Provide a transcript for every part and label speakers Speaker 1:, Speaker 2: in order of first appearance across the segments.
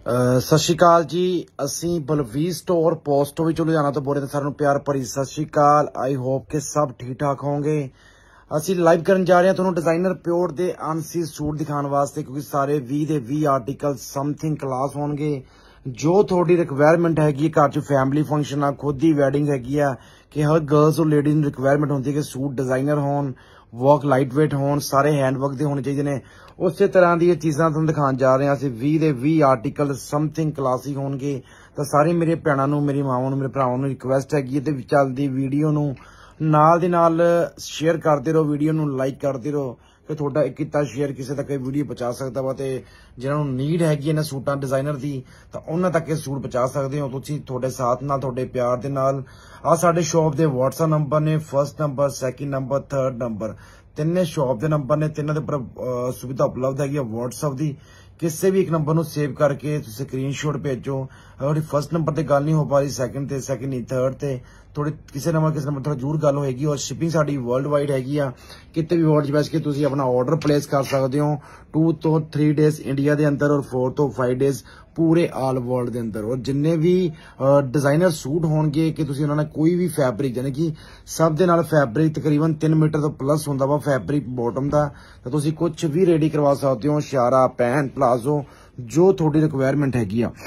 Speaker 1: सत श्री अकाल जी। असी बलवीर स्टोर पोस्ट विच लुधियाना तो बोले सारे प्यार भरी सत श्री अकाल। आई होप के सब ठीक ठाक होंगे। असी लाइव करन जा रहे हैं तुहानू डिजाइनर प्योर दे अनसी सूट दिखाने वास्ते, क्योंकि सारे 20 दे 20 आर्टिकल समथिंग क्लास होंगे। जो थोड़ी रिक्वायरमेंट हैगी घर च फैमिली फंक्शन आ, खुद ही वैडिंग हैगी आ कि हर गर्ल्स और लेडीज नूं रिक्वायरमेंट होंदी है कि सूट डिजाइनर होन, वर्क लाइट वेट होन, सारे हैंडवर्क दे होने चाहिए ने। उस तरह दी चीज़ां तुहानूं दिखाण जा रहे हैं। असीं 20 दे 20 आर्टिकल समथिंग क्लासिक होणगे। तो सारे मेरे भैणां नूं, मेरी मावां नूं, मेरे भरावां नूं रिक्वेस्ट हैगी ते चलदी वीडियो नूं नाल दी नाल शेयर करते रहो, वीडियो नूं लाइक करते रहो कि थोड़ा एक किता शेयर किसी तक वीडियो पहुंचा सकता वा। ते जिन्हां नूं नीड हैगी इन्हां सूटां डिजाइनर दी तां उन्हां तक ये सूट पहुंचा सकते हो तुसीं थोड़े साथ नाल, थोड़े प्यार दे नाल। आ साडे शॉप दे व्हाट्सएप नंबर ने, first number, second number, third number, तिन्ने शॉप दे नंबर ने। तिन्हां दे उपर सुविधा उपलब्ध हैगी व्हाट्सएप दी। किसी भी एक नंबर नूं सेव करके स्क्रीनशॉट भेजो। अगर फर्स्ट नंबर ते गल नहीं हो पा रही, सैकेंड नहीं, थर्ड ते थोड़ी किसी नंबर थोड़ा जरूर गल होएगी। और शिपिंग साडी वर्ल्ड वाइड हैगी आ, किते भी वर्ल्ड बैठ के तुसीं अपना ऑर्डर प्लेस कर सकते हो। 2 तो 3 डेज इंडिया के अंदर और 4 तो 5 डेज पूरे ऑल वर्ल्ड के अंदर। और जिन्ने भी डिजाइनर सूट होंगे कि तुसीं उन्होंने कोई भी फैब्रिक यानी कि सब दे नाल फैब्रिक तकरीबन 3 मीटर तो प्लस होंदा वा फैब्रिक बॉटम दा, तो तुसीं कुछ भी रेडी करवा सकते हो। शरारा, पैंट, प्लाजो, जो थोड़ी रिक्वायरमेंट हैगी आ।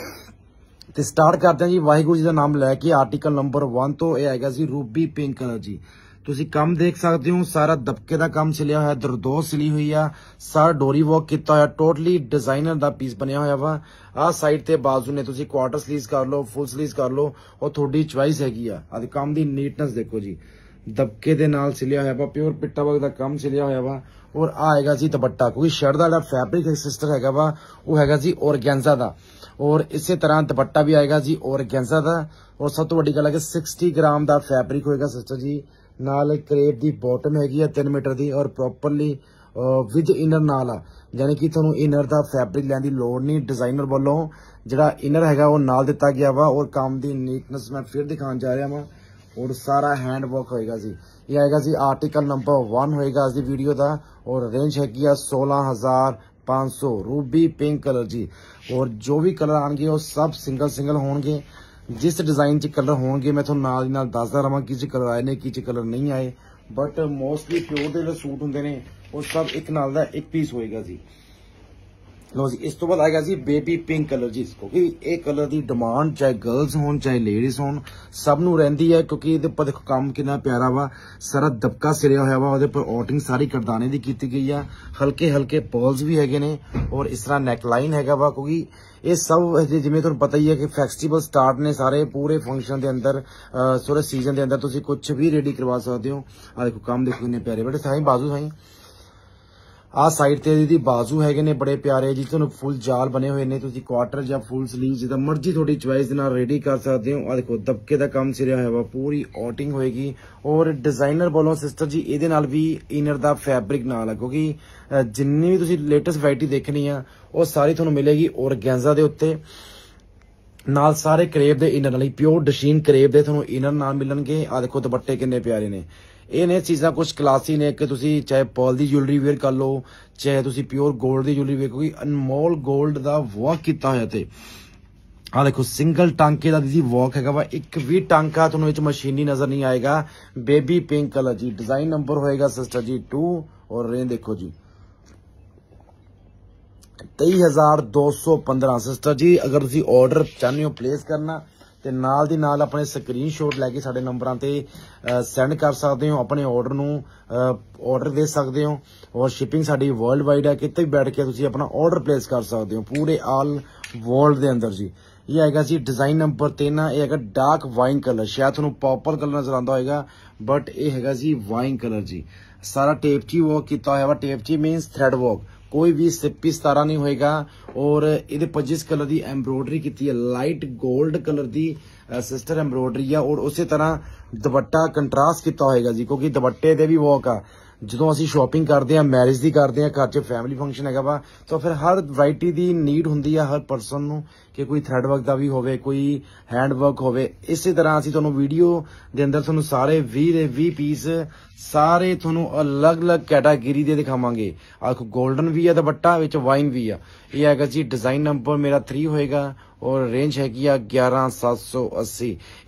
Speaker 1: ते स्टार्ट करते हैं जी वाहिगुरू जी का नाम लैके। आर्टिकल नंबर 1 तो यह हैगा जी रूबी पिंक कलर जी। तुसीं कम देख सकते हो, सारा दबके का काम सिलिया हुआ, दरदोस सिली हुई आ, सारा डोरी वर्क किया हुआ, टोटली डिजाइनर का पीस बनया हुआ वा। आ साइड ते बाजू ने तुसीं क्वार्टर स्लीव्स कर लो, फुल स्लीव्स कर लो, और थोड़ी चॉइस हैगी आ। आ काम दी नीटनेस देखो जी, दबके दे नाल सिलिया हुआ वा, प्योर पिट्टा वर्क का काम सिलिया हुआ वा। और आएगा जी दुपट्टा, क्योंकि शर्ट का फैब्रिक सिस्टर हैगा वा वो हैगा जी ऑर्गेन्जा दा। और इसी तरह दुपट्टा भी आएगा जी ऑर्गेन्जा दा। और सब तो बड़ी गल है कि 60 ग्राम का फैब्रिक होएगा सिस्टर जी। नाल क्रेप दी बॉटम हैगी 3 मीटर दी, और प्रॉपरली विद इनर नाल आ, यानी कि तुहानूं इनर दा फैब्रिक लैण दी लोड़ नहीं। डिजाइनर वालों जिहड़ा इनर हैगा वो नाल दिता गया वा। और काम दी नीटनेस मैं फिर दिखाण जा रहा वा। और सारा हैंड वर्क होएगा जी। ये आएगा जी आर्टिकल नंबर 1 होएगा आज दी वीडियो दा। और रेंज हैगी 16,500 रूबी पिंक कलर जी। और जो भी कलर आएंगे वो सब सिंगल सिंगल होंगे। जिस डिजाइन च कलर होंगे मैं थोड़ा नाल नाल दसदा रहां कि कलर आए ने, कि कलर नहीं आए। बट मोस्टली प्योर दे जो सूट होंगे ने वो सब एक नाल दा एक पीस होएगा जी। लो जी, इस तो बाद आएगा जी बेबी पिंक कलर जी। क्योंकि एक कलर की डिमांड चाहे गर्ल्स होन चाहे लेडीज होन सब नूं रहिंदी है, क्योंकि इहदे उपर देखो काम कितना प्यारा वा। सारा दबका सिरिया होया वा, उहदे उपर ऑटिंग सारी करदाने दी कीती गई है। हल्के हल्के पर्ल्स भी हैगे ने, और इस तरह नेकलाइन हैगा वा। क्योंकि ये सब जिवें तुहानूं पता ही है कि फेस्टिवल स्टार्ट ने सारे पूरे फंक्शन के अंदर, सोरे सीजन के अंदर तुसीं कुछ भी रेडी करवा सकते हो। आ देखो काम देखो कितने प्यारे बड़े साईं बाजू साईं। आ साइड ते दी बाजू हैगे ने बड़े प्यारे जी, तुहानूं फुल जाल बने हुए ने। तुसीं क्वार्टर या फुल स्लीव जिदा मर्जी थोड़ी चॉइस दे नाल रेडी कर सकते हो। आ देखो दबके दा काम सिरिया होया वा, पूरी ऑटिंग होएगी। और डिजाइनर बोलो सिस्टर जी इहदे नाल भी इनर दा फैब्रिक नाल है, क्योंकि जिन्नी भी तुसीं लेटेस्ट वैरायटी देखनी आ वो सारी तुहानूं मिलेगी ऑर्गेन्जा दे उत्ते। नाल सारे करेब दे इनर नाल, प्योर डशीन करेब दे तुहानूं इनर नाल मिलणगे। आ देखो दुपट्टे किन्ने प्यारे ने। ये ने चीज़ां कुछ क्लासी ने कि तुसीं चाहे पर्ल दी ज्वेलरी वेयर कर लो, चाहे तुसीं प्योर गोल्ड दी ज्वेलरी वेयर, क्योंकि अनमोल गोल्ड दा वर्क किया होया ते। आ देखो सिंगल टांके दा दीदी वर्क हैगा वा, एक भी टांका तुहानूं विच मशीनी नजर नहीं आएगा। बेबी पिंक कलर जी, डिजाइन नंबर होएगा सिस्टर जी 2। और रेंज देखो जी 23,215 सिस्टर जी। अगर तुसीं ऑर्डर चाहते हो प्लेस करना ते नाल दी नाल अपने स्क्रीनशॉट लैके साडे नंबरां ते सेंड कर सकते हो। अपने ऑर्डर नूं ऑर्डर दे सकते हो। और शिपिंग साडी वर्ल्ड वाइड है, किते भी बैठ के तुसीं अपना ऑर्डर प्लेस कर सकते हो पूरे ऑल वर्ल्ड दे अंदर जी। ये आएगा जी डिजाइन नंबर 3। ये हैगा डार्क वाइन कलर, शायद तुहानूं पर्पल कलर नजर आंदा होएगा, बट ये हैगा जी वाइन कलर जी। सारा टेपची वर्क किया होया वा। टेपची मीनस थ्रेड वर्क, कोई भी सिप्पी सतारा नहीं होएगा। और ये पर जिस कलर की एम्ब्रॉयडरी की है लाइट गोल्ड कलर की सिस्टर एम्ब्रॉयडरी है। और उसी तरह दुपट्टा कंट्रास्ट किया होएगा जी, क्योंकि दुपट्टे दे भी वर्क आ। ਜਦੋਂ ਅਸੀਂ ਸ਼ਾਪਿੰਗ ਕਰਦੇ ਆ, ਮੈਰਿਜ ਦੀ ਕਰਦੇ ਆ, ਘਰ 'ਚ ਫੈਮਿਲੀ ਫੰਕਸ਼ਨ ਹੈਗਾ ਵਾ, ਤਾਂ ਫਿਰ ਹਰ ਵੈਰਾਈਟੀ ਦੀ ਨੀਡ ਹੁੰਦੀ ਆ ਹਰ ਪਰਸਨ ਨੂੰ ਕਿ ਕੋਈ ਥ੍ਰੈਡ ਵਰਕ ਦਾ ਵੀ ਹੋਵੇ, ਕੋਈ ਹੈਂਡ ਵਰਕ ਹੋਵੇ। ਇਸੇ ਤਰ੍ਹਾਂ ਅਸੀਂ ਤੁਹਾਨੂੰ ਵੀਡੀਓ ਦੇ ਅੰਦਰ ਤੁਹਾਨੂੰ ਸਾਰੇ 20 ਦੇ 20 ਪੀਸ ਸਾਰੇ ਤੁਹਾਨੂੰ ਅਲੱਗ-ਅਲੱਗ ਕੈਟਾਗਰੀ ਦੇ ਦਿਖਾਵਾਂਗੇ। ਆਹ 골ਡਨ ਵੀ ਆ ਦੁਪੱਟਾ, ਵਿੱਚ ਵਾਈਨ ਵੀ ਆ। ਇਹ ਹੈਗਾ ਜੀ ਡਿਜ਼ਾਈਨ ਨੰਬਰ ਮੇਰਾ 3 ਹੋਏਗਾ और रेंज हैगी 11780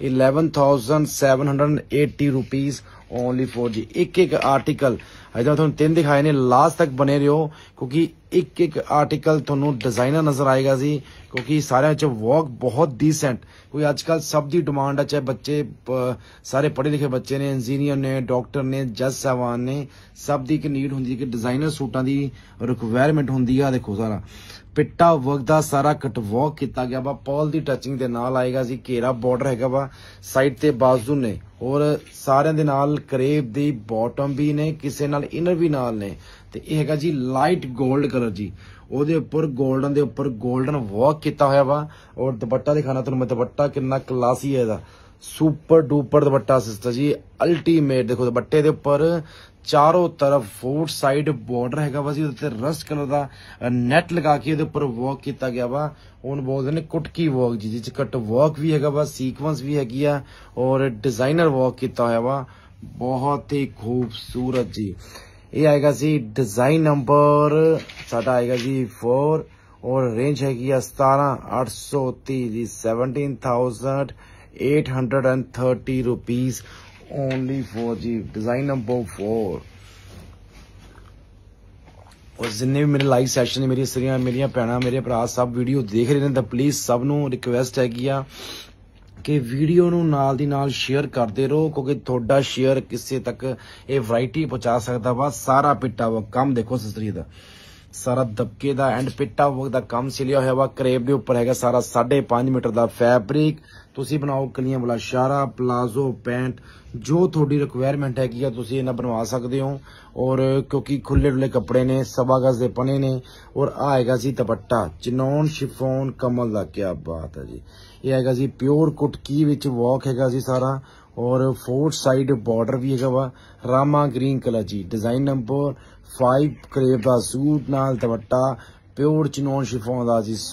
Speaker 1: 11,780 रुपीज ओनली फॉर जी। एक आर्टिकल अगर तुम 3 दिखाए ने, लास्ट तक बने रहो क्योंकि एक आर्टिकल तुहानू डिजाइनर नजर आएगा जी, क्योंकि सारे वर्क बहुत डिसेंट। कोई आजकल सब दी डिमांड है, चाहे बच्चे सारे पढ़े लिखे बच्चे ने, इंजीनियर ने, डॉक्टर ने, जज साहबान ने, सब दी एक नीड होंदी है कि डिजाइनर सूटां दी रिक्वायरमेंट होंदी है। देखो सारा पिट्टा वर्क दा सारा कटवर्क किया गया वा, पर्ल दी टचिंग दे नाल आएगा जी। घेरा बॉर्डर हैगा वा, साइड ते बाजू ने, और सारे दे नाल करेब दी बॉटम भी ने, किसे नाल इनर भी नाल ने। ते ये हैगा जी लाइट गोल्ड कलर जी, ओदे उपर गोल्डन दे उपर गोल्डन वर्क किया होया वा। और दुपट्टा दिखाना तुहानू मैं, दुपट्टा कितना क्लासी है, सुपर डुपर दुपट्टा सिस्टर जी, अल्टीमेट। देखो दुपट्टे दे उपर चारों तरफ 4 साइड बॉर्डर हैगा वा जी, उत्ते रस्ट कलर दा नेट लगा के इहदे उपर वर्क किया गया वा। हुण बोलदे ने कुटकी वर्क जी, जिस कट वर्क भी हैगा वा, सीक्वेंस भी हैगी आ, और डिजाइनर वर्क किया होया वा, बहुत ही खूबसूरत जी। ये आएगा जी डिजाइन नंबर साडा आएगा जी 4, और रेंज हैगी 17,830 जी, 17,830 रुपीज ओनली फॉर जी डिजाइन नंबर 4। और जिन्ने भी मेरे लाइव सैशन ने, मेरी सरियां, मेरिया भैणां, मेरे भरा सब वीडियो देख रहे हैं, तो प्लीज सब नू रिक्वेस्ट हैगी आ कि वीडियो नू नाल दी नाल शेयर करते रहो, क्योंकि थोड़ा शेयर किसी तक ये वैरायटी पहुंचा सकता वा। सारा पिट्टा वर्क काम देखो सिस्टरी दा, सारा दबके दा एंड पिट्टा वर्क दा काम सिलिया होया वा। करेब दे उपर हैगा सारा 5.5 मीटर दा फैब्रिक। तुसी बनाओ कलियां वाला शारा, प्लाजो, पैंट, जो थोड़ी रिक्वायरमेंट हैगी तुसी इन्हां बनवा सकदे हो। और क्योंकि खुले डुले कपड़े ने, 1.25 गज दे पने ने। और आएगा जी दुपट्टा चिनौन शिफोन कमल दा, क्या बात है जी। ये आएगा जी प्योर कुटकी विच वर्क हैगा जी सारा, और 4 साइड बॉर्डर भी हैगा वा, रामा ग्रीन कलर जी। डिजाइन नंबर 5 करेब दा सूट नाल दुपट्टा प्योर चिनौन शिफोन दा जी,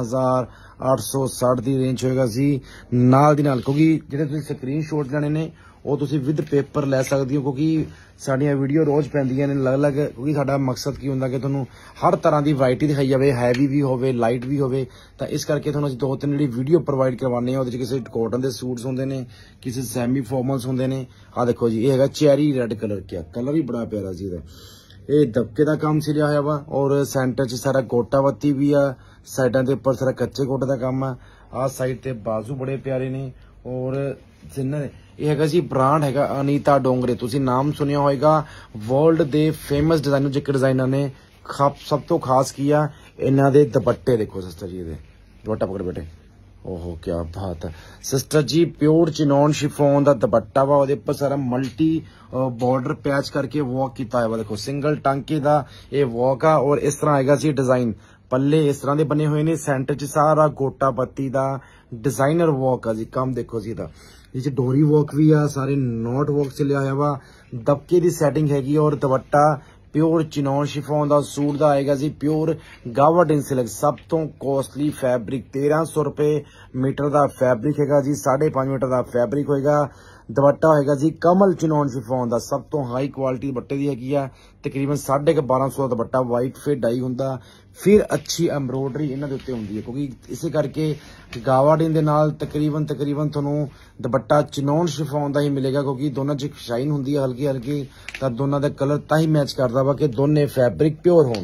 Speaker 1: 16,860 दी रेंज होएगा जी। नाल दी नाल क्योंकि जिहड़े तुसीं स्क्रीनशॉट लेने ने वो तुसीं विद पेपर लै सकदे हो, क्योंकि साडियां वीडियो रोज पैंदियां ने अलग अलग। क्योंकि साडा मकसद की हुंदा कि तुहानूं हर तरह की वैरायटी दिखाई जाए, हैवी भी होवे, लाइट भी होवे। तो इस करके तुहानूं 2-3 जिहड़ी वीडियो प्रोवाइड करवाने आ, किसी कॉटन के सूट्स होंदे ने, किसी सैमी फॉर्मल्स होंदे ने। आ देखो जी, ये हैगा चेरी रेड कलर, क्या कलर ही बड़ा प्यारा जी। ये दबके का काम सिलिया होया वा, और सेंटर च सारा गोटा बत्ती भी आ, साइडों के उपर सारा कच्चे गोटे का काम आ। साइड ते बाजू बड़े प्यारे ने। और जिन्ना ये हैगा जी ब्रांड हैगा अनीता डोंगरे, तुसी नाम सुनिया होएगा। वर्ल्ड दे फेमस डिजाइनर जिक डिजाइनर ने सब तो खास किया इन्हां दे दुपट्टे। देखो सिस्टर जी, दे दुपट्टा पकड़ बेटे, ओहो क्या बात है सिस्टर जी। प्योर चिनौन शिफोन दा दुपट्टा वा, ओदे उपर सारा मल्टी बॉर्डर पैच करके वर्क किया है। देखो सिंगल टांके दा ये वर्क आ, और इस तरह आएगा जी डिजाइन। पल्ले इस तरह के बने हुए ने, सेंटर च सारा गोटा पत्ती दा डिजाइनर वर्क आ जी। काम देखो जी दा, ये डोरी वर्क भी आ, सारे नॉट वर्क से लिया वा, दबके दी सेटिंग हैगी। और दुपट्टा प्योर चिनौन शिफोन दा सूट दा आएगा जी, प्योर गावाडिन सिल्क, सब तो कॉस्टली फैब्रिक। 1300 रुपए मीटर दा फैब्रिक हैगा जी, 5.5 मीटर दा फैब्रिक होएगा। दुपट्टा होएगा जी कमल चिनौन शिफोन दा, सब तो हाई क्वालिटी दुपट्टे दी हैगी आ। तकरीबन 1250 दा दुपट्टा वाइट फिट डाई हुंदा, फिर अच्छी एम्ब्रॉयडरी इन्हां दे उत्ते हुंदी है। क्योंकि इसे करके गावाडिन दे नाल तकरीबन तुहानूं दुपट्टा चिनौन शिफोन दा ही मिलेगा, क्योंकि दोनों च शाइन हुंदी है हल्की हल्की, तां दोनों दा कलर तां ही मैच करदा वा कि दोने फैब्रिक प्योर होण।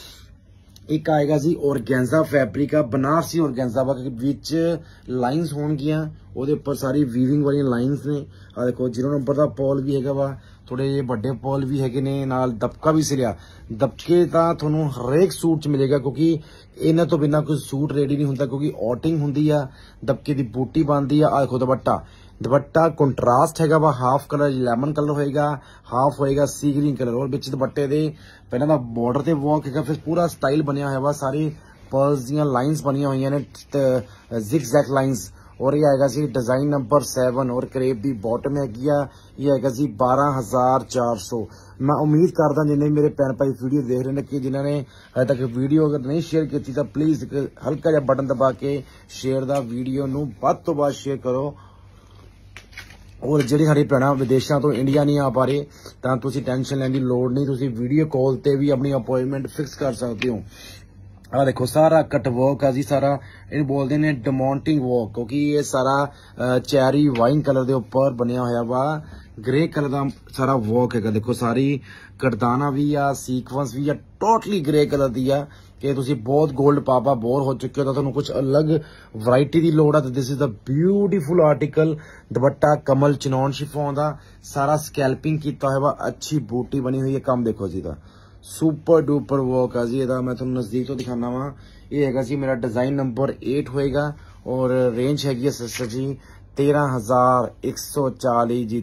Speaker 1: एक आएगा जी ऑर्गेन्जा फैब्रिक का, बनारसी ऑर्गेन्जा वा, विच लाइन्स होणगियां, ओहदे उपर सारी वीविंग वाली लाइन्स ने। आ देखो 0 नंबर दा पॉल भी हैगा वा, थोड़े जे बड़े पॉल भी हैगे ने, नाल दबका भी सिलिया। दबके तां तुहानूं हरेक सूट च मिलेगा, क्योंकि इन्हां तो बिना कोई सूट रेडी नहीं हुंदा, क्योंकि ऑटिंग हुंदी आ, दबके दी बूटी बनदी आ। देखो दुपट्टा कंट्रास्ट हैगा वा, हाफ कलर लेमन कलर होएगा, हाफ होएगा सी ग्रीन कलर। और विच दुपट्टे दे पहला दा बॉर्डर ते वर्क हैगा, फिर पूरा स्टाइल बनया होया वा, सारी पर्ल्स दियां लाइन्स बनिया हुई ने, जिग जैग लाइन्स। और ये आएगा जी डिजाइन नंबर 7 और करेब दी बॉटम हैगी आ। ये आएगा जी 12,400। मैं उम्मीद करदा जिन्हें मेरे भैन भाई वीडियो देख रहे हैं कि जिन्होंने अजे तक वीडियो अगर नहीं शेयर की तो प्लीज हल्का जिहा बटन दबा के शेयर दा वीडियो नूं वध तों वध शेयर करो। और ਜਿਹੜੀ ਸਾਡੀ ਭੈਣਾਂ ਵਿਦੇਸ਼ਾਂ ਤੋਂ ਇੰਡੀਆ नहीं आ पा रहे ਤਾਂ ਤੁਸੀਂ ਟੈਨਸ਼ਨ ਲੈਣ ਦੀ ਲੋੜ नहीं, ਤੁਸੀਂ ਵੀਡੀਓ ਕਾਲ ਤੇ ਵੀ ਆਪਣੀ ਅਪਾਇੰਟਮੈਂਟ ਫਿਕਸ ਕਰ ਸਕਦੇ ਹੋ। आ देखो सारा कट वर्क है जी, सारा इन बोलते ने डिमांटिंग वर्क, क्योंकि ये सारा चैरी वाइन कलर दे उपर बनया होया वा, ग्रे कलर दा सारा वर्क है। देखो सारी करदाना भी आ, सीक्वेंस भी आ, टोटली ग्रे कलर दी आ कि तुसी बहुत गोल्ड पापा बोर हो चुके हो तो तुहानू कुछ अलग वैरायटी दी लोड़ है। तो this is the beautiful article. दुपट्टा कमल चिनॉन शिफॉन दा, सारा स्कैल्पिंग कीता होया वा, अच्छी बूटी बनी हुई है। काम देखो जी दा सुपर डुपर वर्क है जी। ਇਹਦਾ मैं ਤੁਹਾਨੂੰ नजदीक तो दिखाना वा। ये हैगा जी मेरा डिजाइन नंबर 8 होएगा और रेंज हैगी है सिस्टर जी 13,140 जी,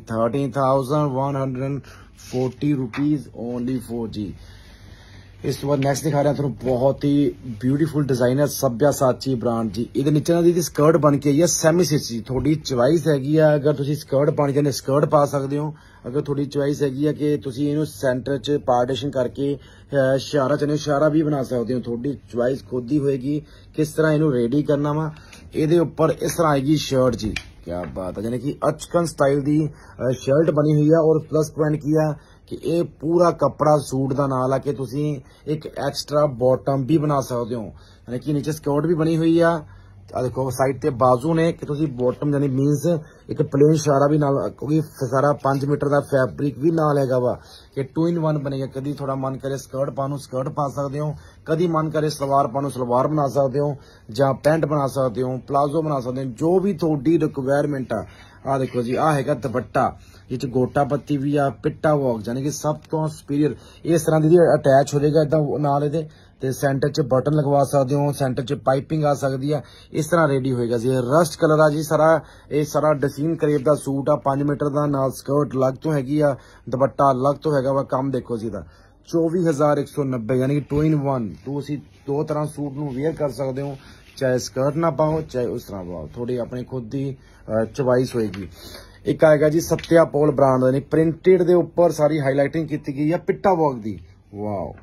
Speaker 1: 13,140 रुपीज ओनली फॉर जी। इस तो बाद नेक्स्ट दिखा रहे हैं तुहानू बहुत ही ब्यूटीफुल डिजाइनर सभ्यासाची ब्रांड जी। ये नीचे ना दी स्कर्ट बन के आई है सैमी स्टिच जी, थोड़ी चॉइस हैगी है। अगर तुसी स्कर्ट पानी चाहते स्कर्ट पा सकते हो, अगर थोड़ी चॉइस हैगी है कि तुसी इनू सेंटर च पार्टीशन करके इशारा चाहते इशारा भी बना सकते हो। थोड़ी चॉइस खुद ही होएगी किस तरह इनू रेडी करना वा। ये ऊपर इस तरह आएगी शर्ट जी, क्या बात है, यानी कि अचकन स्टाइल दी शर्ट बनी हुई है। और प्लस पॉइंट किया कि ये पूरा कपड़ा सूट का नाल आके तुसी एक एक्स्ट्रा बॉटम भी बना सकते हो, यानी कि नीचे स्कर्ट भी बनी हुई है। देखो साइड ते बाजू ने कि तुसी बॉटम यानी मीनस एक प्लेन शरारा भी नाल, क्योंकि सारा 5 मीटर का फैब्रिक भी नाल हैगा वा कि 2 in 1 बनेगा। कभी थोड़ा मन करे स्कर्ट पानो स्कर्ट पा सकते हो, कभी मन करे सलवार पानो सलवार बना सकते हो, जां पैंट बना सकते हो, प्लाजो बना सकते हो, जो भी थोड़ी रिक्वायरमेंट आ देखो जी। आ हैगा दुपट्टा, ये गोटा पत्ती भी आ, पिट्टा वर्क, यानी कि सब तो सुपीरियर इस तरह दी अटैच हो जाएगा इदा नाल इहदे ते सेंटर च बटन लगवा सकते हो, सेंटर च पाइपिंग आ सकती है। इस तरह रेडी होएगा जी। रस्ट कलर आ जी सारा, ये सारा डसीन करेब का सूट आ, 5 मीटर का नाल स्कर्ट अलग तो हैगी आ, दुपट्टा अलग तो हैगा वा। काम देखो जी दा 24,190, यानी कि 2 in 1, तुसी दो तरह सूट नू वेयर कर सकते हो, चाहे स्कर्ट ना पाओ चाहे उस तरह पाओ, थोड़ी अपनी खुद की चॉइस होएगी। एक आएगा जी सत्या पोल ब्रांड, यानी प्रिंटेड दे ऊपर सारी हाईलाइटिंग की गई है पिट्टा वर्क दी। वाओ,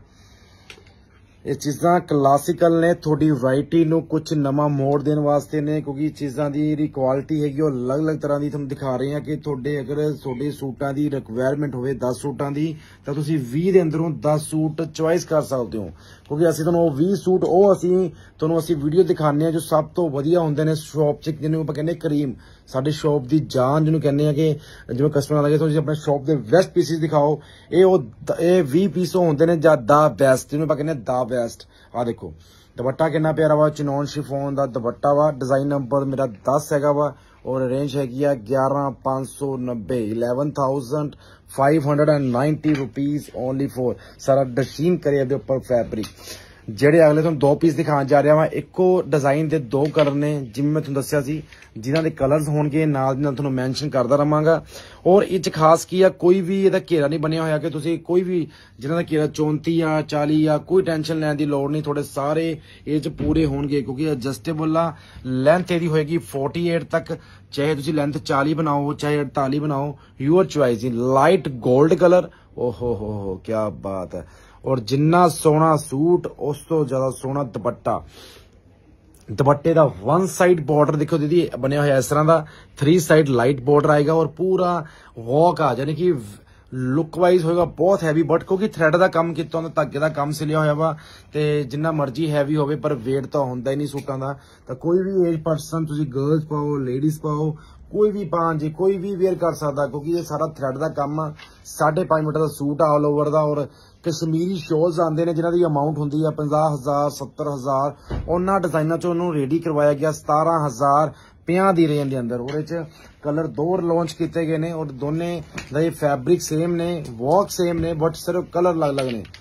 Speaker 1: ये चीज़ा क्लासिकल ने, थोड़ी वैरायटी नू कुछ नवा मोड़ देने वास्ते ने, क्योंकि चीज़ा दी क्वालिटी हैगी और अलग अलग तरह की तुम दिखा रहे हैं कि थोड़े अगर थोड़े सूटां दी रिक्वायरमेंट होवे 10 सूटां दी तो तुसी 20 दे अंदरों 10 सूट चॉइस कर सकते हो। क्योंकि असीं तुहानूं 20 सूट ਉਹ ਅਸੀਂ ਤੁਹਾਨੂੰ ਅਸੀਂ ਵੀਡੀਓ ਦਿਖਾਉਂਦੇ ਆ ਜੋ ਸਭ ਤੋਂ ਵਧੀਆ ਹੁੰਦੇ ਨੇ ਸ਼ੌਪ 'ਚ, ਜਿਹਨੂੰ ਆਪਾਂ ਕਹਿੰਦੇ ਕਰੀਮ, ਸਾਡੀ ਸ਼ੌਪ ਦੀ ਜਾਨ ਜਿਹਨੂੰ ਕਹਿੰਦੇ ਆ ਕਿ ਜਿਵੇਂ ਕਸਟਮਰ ਲੱਗੇ ਤੁਸੀਂ ਆਪਣੇ ਸ਼ੌਪ ਦੇ ਬੈਸਟ ਪੀਸਿਸ ਦਿਖਾਓ। ਇਹ 20 ਪੀਸ ਹੁੰਦੇ ਨੇ ਜਾਂ ਦਾ ਬੈਸਟ, ਜਿਹਨੂੰ ਆਪਾਂ ਕਹਿੰਦੇ ਦਾ ਬੈਸਟ। ਆ ਦੇਖੋ दुपट्टा कितना प्यारा वा, चिनॉन शिफॉन का दुपट्टा वा, डिजाइन नंबर मेरा 10 हैगा वा और रेंज हैगी 11,590, 11,590 रुपीज ओनली फॉर सारा डशीन करे दे उपर फैब्रिक। ਜਿਹੜੇ अगले तुम 2 पीस दिखाने जा रहा वा, एको डिजाइन के 2 कलर ने जिवें मैं तुहानूं दस्सिया सी, जिन्हां दे कलर्स होणगे नाल दी नाल तुहानूं मैंशन करदा रहांगा। और इस खास की है कोई भी इहदा घेरा नहीं बनया होया कि तुसीं कोई भी जिन्हां दा घेरा 34 या 40 या कोई टेंशन लैण दी लोड़ नहीं, थोड़े सारे इह च पूरे होणगे क्योंकि एडजस्टेबल आ। लेंथ इहदी होएगी 48 तक, चाहे तुसीं लेंथ 40 बनाओ चाहे 48 बनाओ, your choice. Light gold colour, ओहो हो क्या बात है। और जिन्ना सोहना सूट उस तो ज्यादा सोहना दुपट्टा। दुपट्टे का 1 साइड बॉर्डर देखो दीदी बनया हुआ इस तरह का, 3 साइड लाइट बॉर्डर आएगा और पूरा वॉक आ, यानी कि लुक वाइज होएगा बहुत हैवी, बट क्योंकि थ्रेड का काम किया होंदा, धागे का काम सिलिया होया वा ते जिन्ना मर्जी हैवी होवे पर वेट तो होंदा ही नहीं सूटां दा। तो कोई भी एज पर्सन तुसीं गर्ल्स पाओ लेडीज पाओ, कोई भी पान जी कोई भी वेयर कर सकता, क्योंकि ये सारा थ्रेड का काम आ। 5.5 मीटर का सूट ऑल ओवर का। और कश्मीरी शॉल्स आते हैं जिन्हों की अमाउंट होंगी 50,000 70,000, उन्होंने डिजाइनों चो रेडी करवाया गया 17,050 की रेंज के अंदर। और कलर 2 लॉन्च किए गए ने और दोने दा फैब्रिक सेम ने, वर्क सेम ने, बट सिर्फ कलर अलग अलग ने।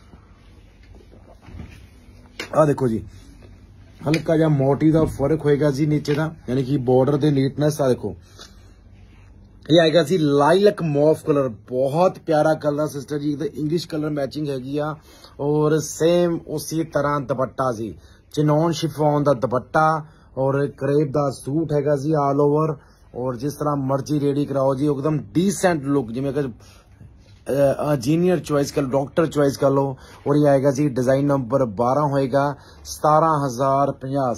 Speaker 1: आ देखो जी हल्का जा मोटी का फर्क होएगा जी नीचे का, यानी कि बॉर्डर दे नीटनेस। आ देखो ये आएगा जी लाइलक मॉफ कलर, बहुत प्यारा कलर सिस्टर जी, इंग्लिश कलर मैचिंग हैगी आ। और सेम उसी तरह दुपट्टा जी, चिनॉन शिफॉन का दुपट्टा और करेब दा सूट हैगा जी ऑल ओवर और जिस तरह मर्जी रेडी कराओ जी एकदम डिसेंट लुक जिमें इंजीनियर चॉइस कर लो डॉक्टर चॉइस कर लो। और ये आएगा जी डिजाइन नंबर 12 होएगा 17,050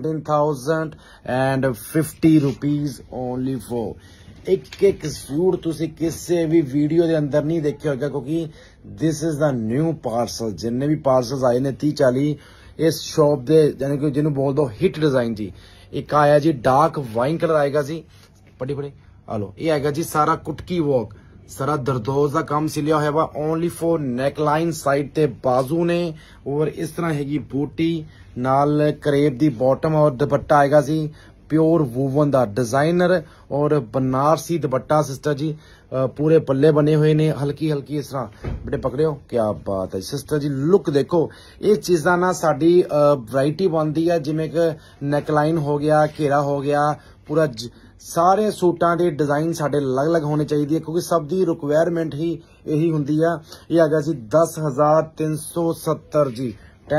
Speaker 1: 17,050 रुपीज ओनली फॉर। एक सूट तुसी किसी भी वीडियो के अंदर नहीं देखे होगा क्योंकि this is the new parcel. जिन्ने भी पार्सल आए ने 30-40 इस शॉप दे यानी कि जिन्होंने बोल दो हिट डिजाइन जी। एक आया जी डार्क वाइन कलर आएगा जी पड़ी पड़ी आलो ये आएगा जी सारा कुटकी वर्क सारा दरदोज का काम सिलिया हुआ वा ओनली फॉर नेकलाइन साइड ते बाजू ने और इस तरह हैगी बूटी नाल करेब दी बॉटम और दुपट्टा आएगा जी प्योर वूवन दा डिजाइनर और बनारसी दुपट्टा सिस्टर जी पूरे पल्ले बने हुए ने हल्की हल्की इस तरह बेटे पकड़े हो क्या बात है सिस्टर जी। लुक देखो ये चीज़ा ना साडी वैरायटी बनती है जिमें नेकलाइन हो गया घेरा हो गया पूरा सारे सूटां दे डिजाइन साडे अलग अलग होने चाहिए क्योंकि सब दी रिक्वायरमेंट ही यही हुंदी है। ये आ गया जी 10,370 जी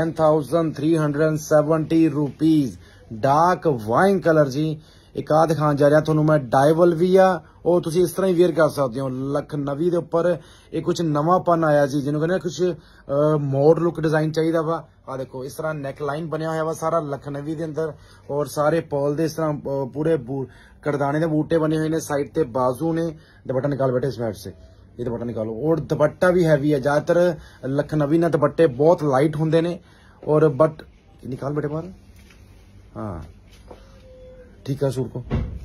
Speaker 1: 10,370 रुपीज डार्क वाइन कलर जी। एक आ दिखान जा रहा थोनू मैं डाइवल भी आ और तुसी इस तरह ही वेयर कर सकते हो। लखनवी दे उपर एक कुछ नवापन आया जी जिन्होंने कहने कुछ मोड लुक डिजाइन चाहिए वा आ देखो इस तरह नेकलाइन बनया हुआ वा सारा लखनवी दे अंदर और सारे पर्ल दे इस तरह पूरे करदाने दे बूटे बने हुए ने साइड ते बाजू ने। दुपट्टा निकाल बैठे इस मैट से ये दुपट्टा निकालो और दुपट्टा भी हैवी है। ज्यादातर लखनवी ना दुपट्टे बहुत लाइट होंगे ने और बट निकाल बैठे बाहर हाँ ठीक है सूट को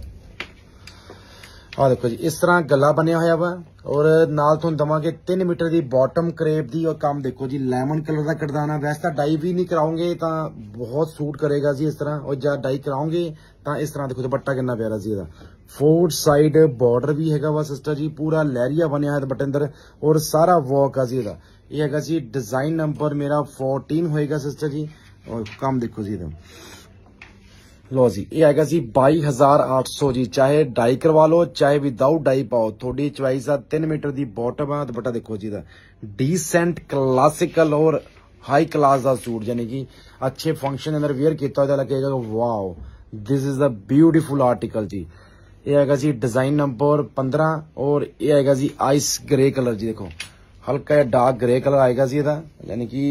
Speaker 1: आ देखो जी इस तरह गला बनया हुआ वा और नाल तो दवांगे 3 मीटर की बॉटम करेब दी और काम देखो जी लेमन कलर का करदाना। वैसे डाई भी नहीं कराओगे तो बहुत सूट करेगा जी इस तरह और जब डाई कराओगे तो इस तरह देखो दुपट्टा कितना प्यारा जी इसका। 4 साइड बॉर्डर भी हैगा वा सिस्टर जी पूरा लहरिया बनया है दुपट्टे अंदर और सारा वर्क है जी इसका। ये हैगा जी डिजाइन नंबर मेरा 14 होएगा सिस्टर जी और काम देखो जी एकदम लो जी ये आएगा जी 22,800 जी। चाहे डाई करवा लो चाहे विदाउट डाई पाओ थोड़ी चॉइस है। 3 मीटर की बॉटम है दुपट्टा देखो जी डिसेंट क्लासिकल और हाई क्लास का सूट यानी कि अच्छे फंक्शन अंदर वेयर किया लगेगा wow this is the beautiful article जी। ये आएगा जी डिजाइन नंबर 15 और ये आएगा जी आइस ग्रे कलर जी देखो हल्का डार्क ग्रे कलर आएगा जी यानी कि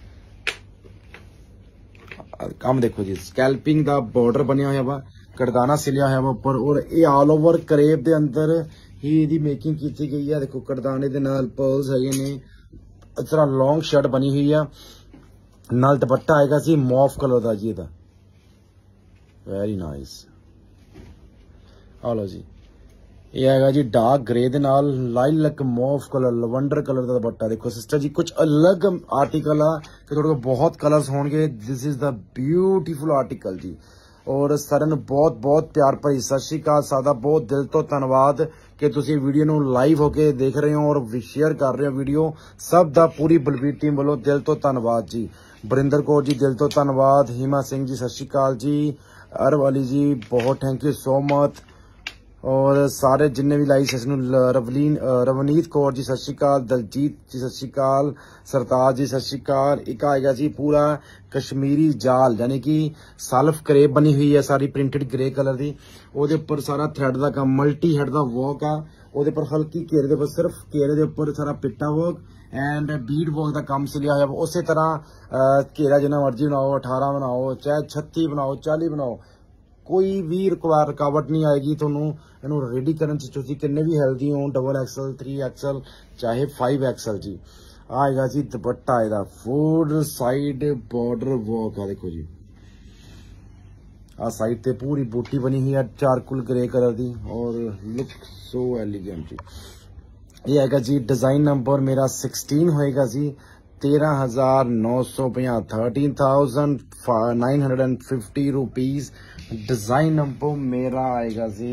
Speaker 1: काम देखो जी स्कैल्पिंग दा बॉर्डर बनया हुआ वा करदाना सिलिया हुआ ऊपर और ये ऑल ओवर करेब दे अंदर ही इहदी मेकिंग की गई है। देखो करदाने दे नाल पर्ल्स है ने इस तरह लॉन्ग शर्ट बनी हुई है नाल दुपट्टा आएगा जी मॉफ कलर दा जी दा वेरी नाइस। आलो जी ये आएगा जी डार्क ग्रे दे नाल lilac mauve colour lavender colour का दुपट्टा। देखो सिस्टर जी कुछ अलग आर्टिकल आ कि थोड़े बहुत कलर्स होंगे। This is the beautiful article जी और सारे बहुत बहुत प्यार भरी सत श्री अकाल सादा बहुत दिल तो धन्यवाद कि तुसी वीडियो नू लाइव होके देख रहे हो और शेयर कर रहे हो वीडियो सब दा पूरी बलबीर टीम वालों दिल तो धन्यवाद जी। बरिंदर कौर जी दिल तो धन्यवाद। हिमा सिंह जी सत श्री अकाल जी। अरब अली जी बहुत थैंक यू सो मच और सारे जिन्ने भी लाइव सेशन रवनीत कौर जी सत श्री अकाल। दलजीत जी सत श्री अकाल। सरताज जी सत श्री अकाल। एक आएगा जी पूरा कश्मीरी जाल यानी कि सल्फ करेब बनी हुई है सारी प्रिंटेड ग्रे कलर की ओदे उपर सारा थ्रेड का काम मल्टी हेड का वर्क आ ओदे पर हल्की घेरे दे सिर्फ घेरे दे उपर सारा पिट्टा वर्क एंड बीड वर्क का काम सिलिया हुआ। उस तरह घेरा जिन्ना मर्जी बनाओ 18 बनाओ चाहे 36 बनाओ 40 बनाओ कोई भी रुकावट नहीं आएगी थोनू इनू रेडी करन च किन्ने भी हेल्दी हो डबल एक्सल 3 एक्सल चाहे 5 एक्सल जी। आएगा जी दुपट्टा एदा 4 साइड बॉर्डर वर्क है देखो जी आ साइड ते पूरी बूटी बनी हुई है चारकुल ग्रे कलर दी और लुक सो एलिगेंट जी। ये आएगा जी डिजाइन नंबर मेरा 16 होएगा जी 13,950 13,950 रुपीज। डिजाइन नंबर मेरा आएगा जी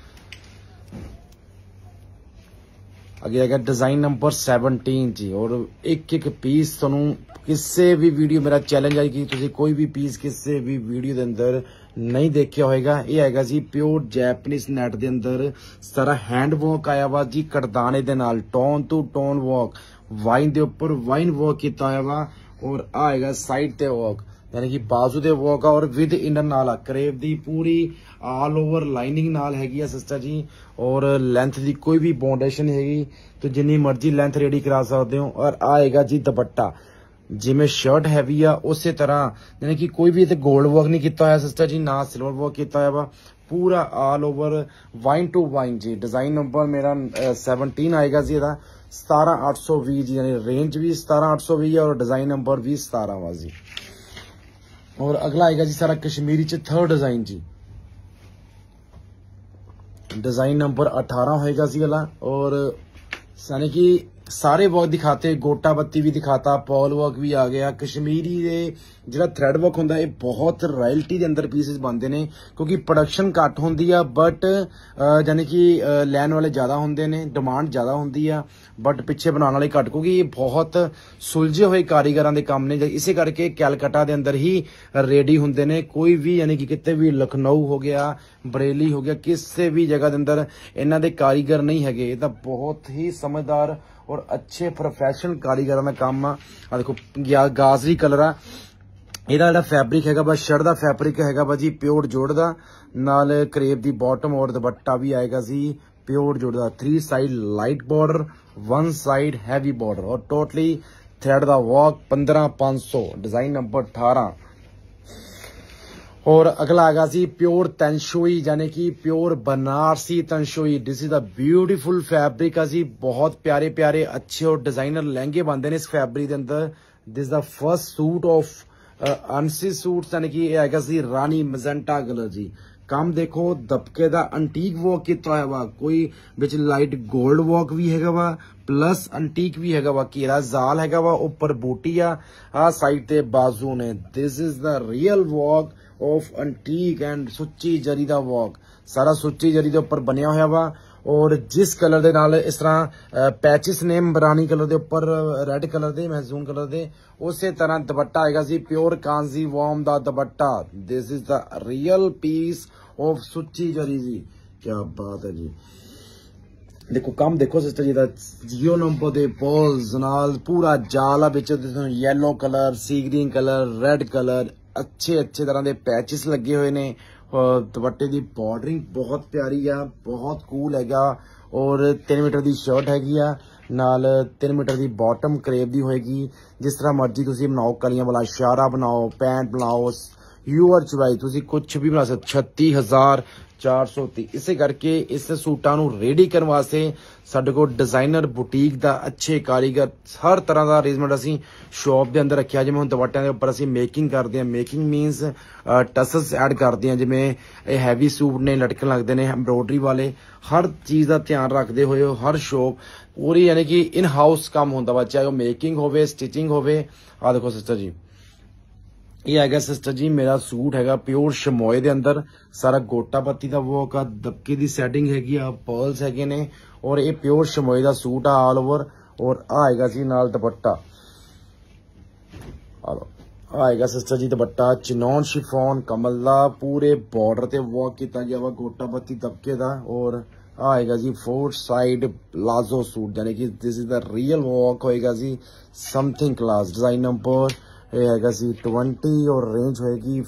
Speaker 1: आगे आएगा डिजाइन नंबर 17 जी और एक एक पीस तुहानू किसी भी वीडियो मेरा चैलेंज आएगी तुसी कोई भी पीस किसी भी वीडियो के अंदर नहीं देखा होएगा। ये आएगा जी प्योर जैपनीज नेट के अंदर सारा हैंड वर्क आया वा जी करदाने दे नाल tone to tone work wine दे उपर वाइन वर्क किया हुआ वा और आएगा साइड ते वर्क यानी कि बाजू दे वर्क और विद इनर नाल करेब दी पूरी ऑल ओवर लाइनिंग नाल हैगी सिस्टर जी। और लेंथ दी कोई भी बाउंडेशन हैगी तो जिन्नी मर्जी लेंथ रेडी करा सकते हो। और आएगा जी दुपट्टा जिमें शर्ट हैवी आ उस तरह, यानी कि कोई भी गोल्ड वर्क नहीं किया हुआ सिस्टर जी, ना सिल्वर वर्क किया हुआ, पूरा all over wine to wine जी। डिजाइन नंबर मेरा 17 आएगा जी, 17820 जी, यानी रेंज भी 17820 है और डिजाइन नंबर भी 17 जी। और अगला आएगा जी सारा कश्मीरी च थर्ड डिजाइन जी, डिजाइन नंबर 18 होएगा जी वाला। और यानी कि सारे वर्क दिखाते, गोटा बत्ती भी दिखाता, पॉल वर्क भी आ गया। कश्मीरी दे जिहड़ा थ्रेड वर्क हुंदा है बहुत रॉयल्टी दे अंदर पीसेस बनते ने क्योंकि प्रोडक्शन घट होंदी आ, बट यानी कि लैन वाले ज्यादा होंदे ने, डिमांड ज्यादा होंदी आ, बट पिछे बनाने वाले घट, क्योंकि ये बहुत सुलझे हुए कारीगरां दे काम ने। इसे करके कैलकटा दे अंदर ही रेडी होंदे ने। कोई भी यानी कि किते भी लखनऊ हो गया, बरेली हो गया, किसी भी जगह दे अंदर इन्हां दे कारीगर नहीं हैगे। ये बहुत ही समझदार और अच्छे प्रोफेशनल कारीगर का काम आ। देखो गाजरी कलर आ, ਇਹਦਾ ਜਿਹੜਾ फैब्रिक हैगा बा शर्ट का फैब्रिक हैगा बा जी प्योर जोड़ का, नाल करेब दी बॉटम और दुपट्टा भी आएगा जी प्योर जोड़ का। 3 side light border, 1 side heavy border और टोटली थ्रेड का वर्क 15500, डिजाइन नंबर 18। और अगला आएगा जी प्योर तनशोई, यानी कि pure Banarasi tanchoi. This is the beautiful fabric है जी, बहुत प्यारे प्यारे अच्छे और डिजाइनर लहंगे बनते हैं इस फैब्रिक के अंदर। This is the first suit of अनसी सूट, यानी कि आएगा जी रानी मजेंटा कलर जी। काम देखो दबके दा अंटीक वर्क किया हुआ वा, कोई बिच लाइट गोल्ड वर्क भी हैगा वा, प्लस अंटीक भी हैगा वा। घेरा जाल हैगा वा, ऊपर बूटी आ साइड ते बाजू ने। This is the real work of antique and सुच्ची जरी दा वर्क, सारा सुच्ची जरी दे उपर बनया हुआ वा। और जिस कलर दे नाल इस तरह पैचिस ने रानी कलर दे उपर, रेड कलर दे, महजून कलर दे, उसे तरह दुपट्टा आएगा जी प्योर कांजी वॉर्म दा dupatta. This is the real piece of सुच्ची जरी जी, क्या बात है जी। देखो काम देखो सिस्टर जी दा, जियो नंबर दे पर्ल्स नाल पूरा जाल बिच yellow colour, sea green colour, red colour, अच्छे अच्छे तरह के पैचिस लगे हुए ने। दुपट्टे की बॉर्डरिंग बहुत प्यारी आ, बहुत कूल हैगा। और 3 मीटर की शर्ट हैगी आ, नाल 3 मीटर की बॉटम करेब दी होएगी। जिस तरह मर्जी तुसी बनाओ, कलियां वाला शारा बनाओ, पैंट बनाओ, यूअर चुराई तुसी कुछ भी बना सकते। 36,430। इसे करके इस सूटां नूं रेडी करने वास्ते साडे कोल डिजाइनर बुटीक दा अच्छे कारीगर हर तरह का अरेंजमेंट असीं शॉप दे अंदर रखिया। जिवें हुण दुपट्टियां दे उपर असीं मेकिंग करदे हां, मेकिंग मीनस टसल्स ऐड करदे हां, जिवें हैवी सूट ने लटकन लगदे ने एम्ब्रॉयडरी वाले। हर चीज़ का ध्यान रखते हुए हर शॉप पूरी यानी कि इन हाउस काम हुंदा वा, चाहे वो मेकिंग होवे, स्टिचिंग होवे। आ देखो सिस्टर जी, ये आएगा सिस्टर जी मेरा सूट हैगा प्योर शमोए दे अंदर, सारा गोटा पत्ती का वर्क आ, दबके दी सेटिंग हैगी आ, पर्ल्स हैगे ने। और ये प्योर शमोए का सूट आ ऑल ओवर। और आएगा जी नाल दुपट्टा, आएगा सिस्टर जी दुपट्टा चिनॉन शिफॉन कमल दा, पूरे बॉर्डर ते वर्क किया गया वा गोटा पत्ती दबके दा। और आएगा जी 4 साइड प्लाजो सूट, यानी कि this is the real work होएगा जी समथिंग क्लास। डिजाइन नंबर ये हैगा जी 20 और रेंज होएगी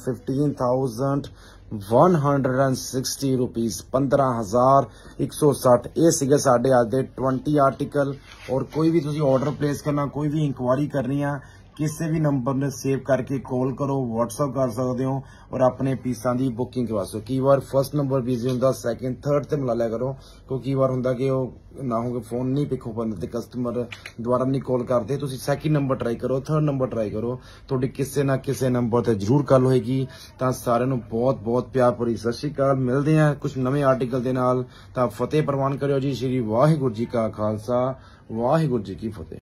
Speaker 1: 15,160 रुपीज, 15,160। ये सीगे साढ़े आज दे 20 आर्टिकल। और कोई भी तुसी ऑर्डर प्लेस करना, कोई भी इंक्वायरी करनी है, किसी भी नंबर ने सेव करके कॉल करो, व्हाट्सअप कर सकते हो और अपने पीसा की बुकिंग करवा सको। कई बार फर्स्ट नंबर बिजी होंगे, सैकेंड थर्ड से मिला लिया करो, क्योंकि कई बार होंगे कि ना हो फोन नहीं पिक हो पाते, कस्टमर दोबारा नहीं कॉल करते। तुम सैकेंड नंबर ट्राई करो, थर्ड नंबर ट्राई करो, थोड़ी किसी ना किसी नंबर से जरूर गल होएगी। तो सारे बहुत बहुत प्यार भरी सत श्री अकाल। मिलते हैं कुछ नवे आर्टिकल के नाल। फतेह प्रवान करो जी। श्री वाहिगुरू जी का खालसा, वाहिगुरू जी की फतेह।